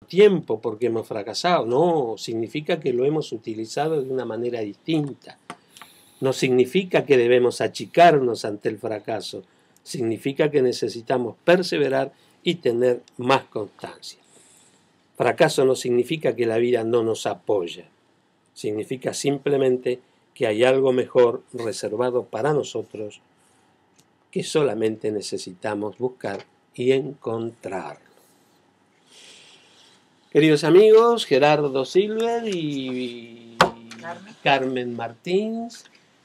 tiempo porque hemos fracasado. No, significa que lo hemos utilizado de una manera distinta. No significa que debemos achicarnos ante el fracaso. Significa que necesitamos perseverar y tener más constancia. Fracaso no significa que la vida no nos apoya. Significa simplemente que hay algo mejor reservado para nosotros que solamente necesitamos buscar y encontrar. Queridos amigos, Gerardo Silver y Carmen Martins,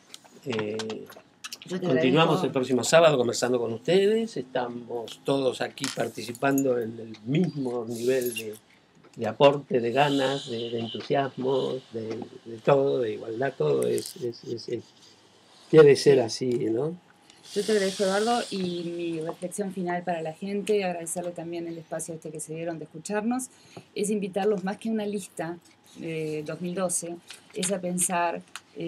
continuamos el próximo sábado conversando con ustedes. Estamos todos aquí participando en el mismo nivel de aporte, de ganas, de entusiasmo, de todo, de igualdad, todo quiere ser así, ¿no? Yo te agradezco, Eduardo, y mi reflexión final para la gente, agradecerle también el espacio que se dieron de escucharnos, es invitarlos más que a una lista de 2012, es a pensar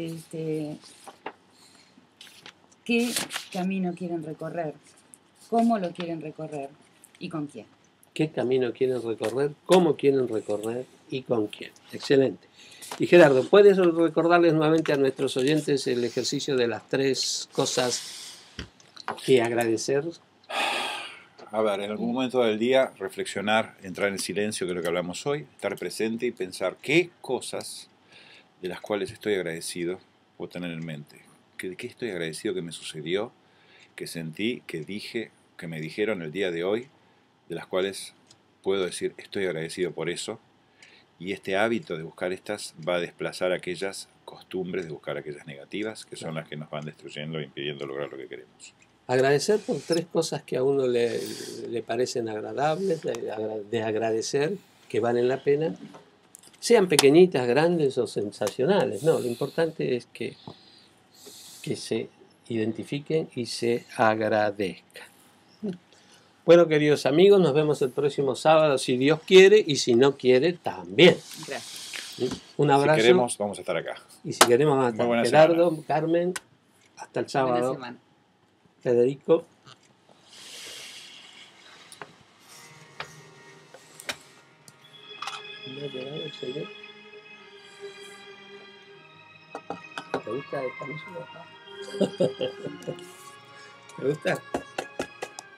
qué camino quieren recorrer, cómo lo quieren recorrer y con quién. ¿Qué camino quieren recorrer? ¿Cómo quieren recorrer? ¿Y con quién? Excelente. Y Gerardo, ¿puedes recordarles nuevamente a nuestros oyentes el ejercicio de las 3 cosas que agradecer? A ver, en algún momento del día, reflexionar, entrar en silencio, que es lo que hablamos hoy, estar presente y pensar qué cosas de las cuales estoy agradecido puedo tener en mente. ¿De qué estoy agradecido que me sucedió, que sentí, que dije, que me dijeron el día de hoy, de las cuales puedo decir estoy agradecido por eso? Y este hábito de buscar estas va a desplazar aquellas costumbres de buscar aquellas negativas, que son las que nos van destruyendo e impidiendo lograr lo que queremos. Agradecer por 3 cosas que a uno le parecen agradables, de agradecer, que valen la pena, sean pequeñitas, grandes o sensacionales. No, lo importante es que se identifiquen y se agradezcan. Bueno, queridos amigos, nos vemos el próximo sábado, si Dios quiere, y si no quiere, también. Gracias. Un abrazo. Si queremos, vamos a estar acá. Y si queremos, vamos a estar. Gerardo, semana. Carmen, hasta el sábado. Buena semana. Federico. ¿No ha llegado el señor? ¿Te gusta esta música? ¿Te gusta?